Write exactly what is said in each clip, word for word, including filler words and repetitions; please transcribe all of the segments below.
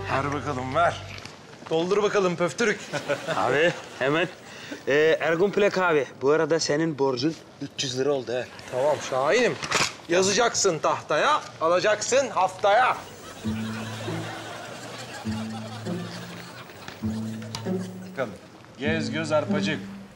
Ver bakalım, ver. Doldur bakalım pöftürük. Abi hemen. Ee, Ergun Plak abi. Bu arada senin borcun üç yüz lira oldu ha. Tamam Şahin'im. Yazacaksın tahtaya, alacaksın haftaya. Bakalım. Gez göz arpacık.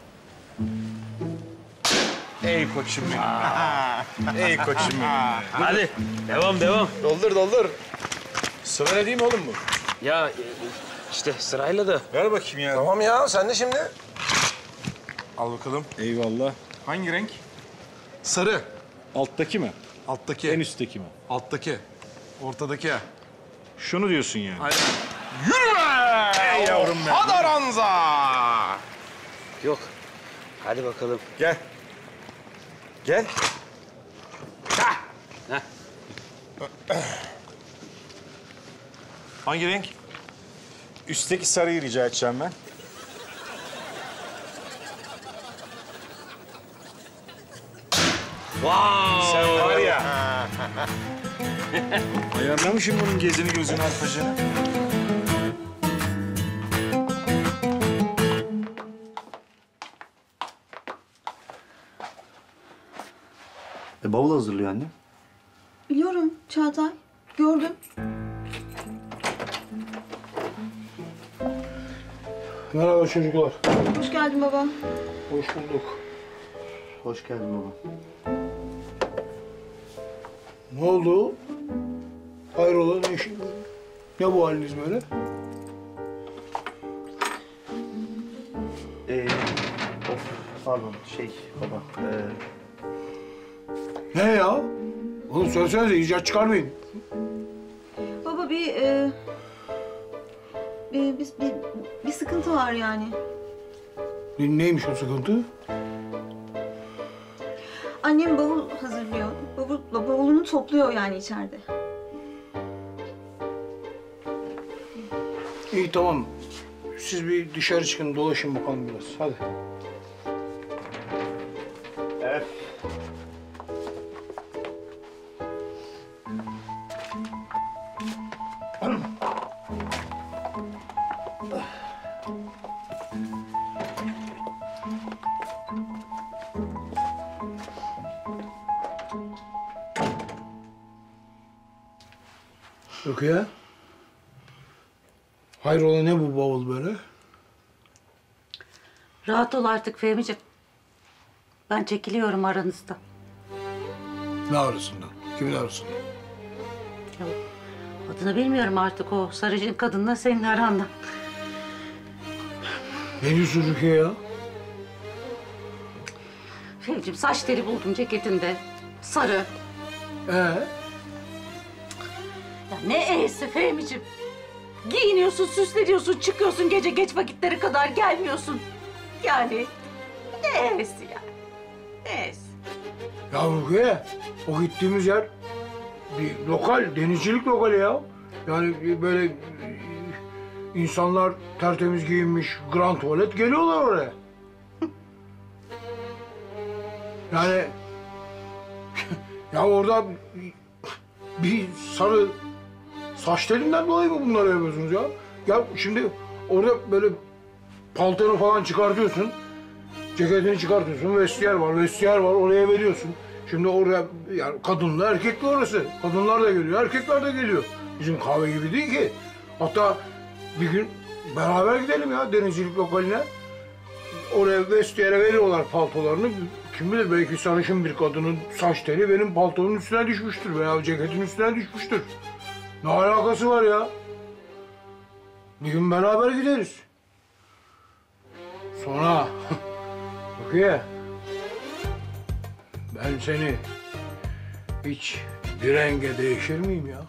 Ey koçum benim. Ey koçum benim. Hadi devam devam. Doldur doldur. Sırayla değil mi oğlum bu? Ya işte sırayla da. Ver bakayım ya. Tamam ya, sen de şimdi. Al bakalım. Eyvallah. Hangi renk? Sarı. Alttaki mi? Alttaki. En üstteki mi? Alttaki. Ortadaki. Şunu diyorsun yani. Aynen. Yürü be! Ey yavrum be. Hadi Aranza! Yok. Hadi bakalım. Gel. Gel. Ha. Heh. Hangi renk? Üstteki sarıyı rica edeceğim ben. Wow. Sen var ya. Ayarlamışım bunun gezini gözünü arpacını. E, bavul hazırlıyor anne. Biliyorum Çağatay. Gördüm. Merhaba çocuklar. Hoş geldin baba. Hoş bulduk. Hoş geldin baba. Ne oldu? Hayrola ne işin? Ne bu haliniz böyle? Ee, of, pardon şey baba. Ee, Ne ya? Oğlum söylesenize icat çıkarmayın. Baba bir, e, bir, bir, bir, bir sıkıntı var yani. Ne- Neymiş o sıkıntı? Annem bavul hazırlıyor. Bavul, bavulunu topluyor yani içeride. İyi tamam. Siz bir dışarı çıkın dolaşın bakalım biraz. Hadi. evet. Rukiye. Hayrola ne bu bavul böyle? Rahat ol artık Fehmi'ciğim. Ben çekiliyorum aranızda. Ne arasından? Kimin arasından? Ya, adını bilmiyorum artık o sarıcın kadınla senin aranda. Ne diyorsun Rukiye ya? Fehmi'ciğim saç teli buldum ceketinde. Sarı. Ee? Ya ne e'si Fehmi'ciğim. Giyiniyorsun, süsleniyorsun, çıkıyorsun gece geç vakitlere kadar gelmiyorsun. Yani ne e'si ya? Ne e'si? Ya Rukiye, o gittiğimiz yer bir lokal, denizcilik lokali ya. Yani böyle e, insanlar tertemiz giyinmiş, grand tuvalet geliyorlar oraya. Yani ya orada bir sarı saç telinden dolayı mı bunları yapıyorsunuz ya? Ya şimdi orada böyle paltonu falan çıkartıyorsun. Ceketini çıkartıyorsun, vestiyer var, vestiyer var, oraya veriyorsun. Şimdi oraya, yani kadınla erkekli orası. Kadınlar da geliyor, erkekler de geliyor. Bizim kahve gibi değil ki. Hatta bir gün beraber gidelim ya denizcilik lokaline. Oraya vestiyere veriyorlar paltolarını. Kim bilir belki sarışın bir kadının saç teli benim paltonun üstüne düşmüştür veya ceketin üstüne düşmüştür. Ne alakası var ya? Bir gün beraber gideriz. Sonra... Rukiye, ben seni hiç bir renge değişir miyim ya?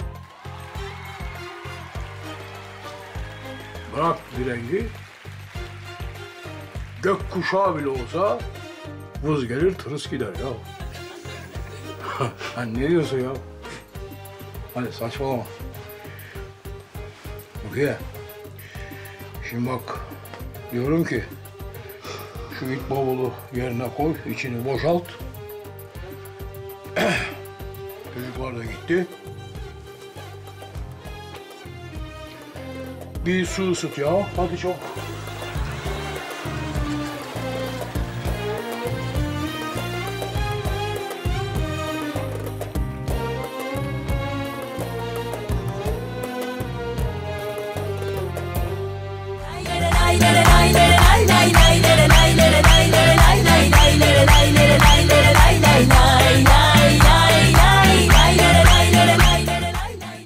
Bırak bir rengi, gökkuşağı bile olsa vız gelir tırıs gider ya. Sen ne diyorsun ya? Hadi saçmalama. Rukiye, şimdi bak diyorum ki şu it bavulu yerine koy, içini boşalt. Çocuklar da gitti. Bir su ısıt ya. Hadi çok.